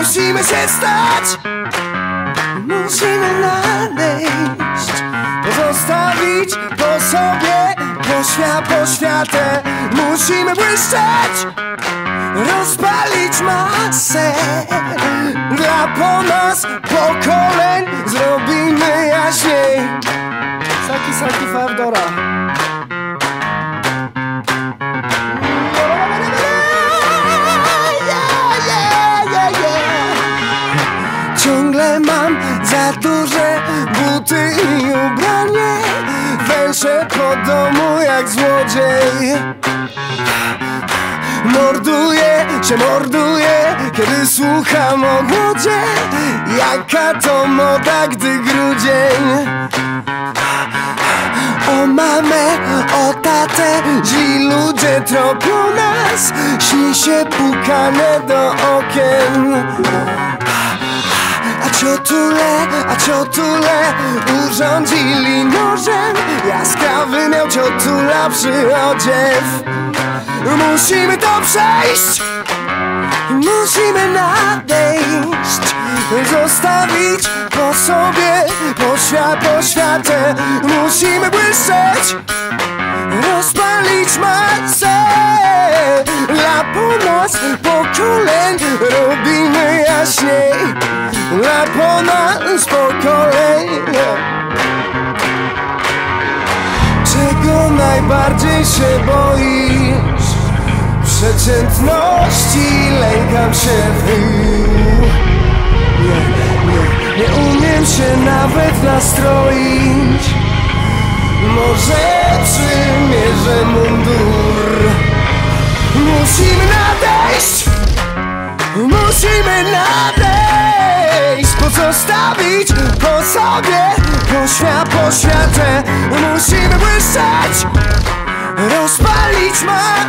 musimy się stać. Musimy nadejść, pozostawić po sobie poświatę. Musimy błyszczeć, rozpalić masę. Dla po nas pokoleń zrobimy jaśniej. Saki Fardora. Ciągle mam za duże buty i ubranie. Węszę po domu jak złodziej. Morduję, kiedy słucham o głodzie. Jaka to moda, gdy grudzień. O mamę, o tatę, źli ludzie tropią nas. Śni się pukane do okien. A ciotule urządzili nożem. Jaskrawy miał ciotula przyodziew. Musimy to przejść, musimy nadejść, zostawić po sobie poświatę. Musimy błyszczeć, rozpalić masę. Dla po nas pokoleń robimy jaśniej. Dla po nas pokoleń. Czego najbardziej się boisz? Przeciętności lękam się Nie umiem się nawet nastroić. Może przymierzę mundur. Musimy nadejść, pozostawić po sobie poświatę. Musimy błyszczeć, rozpalić masę.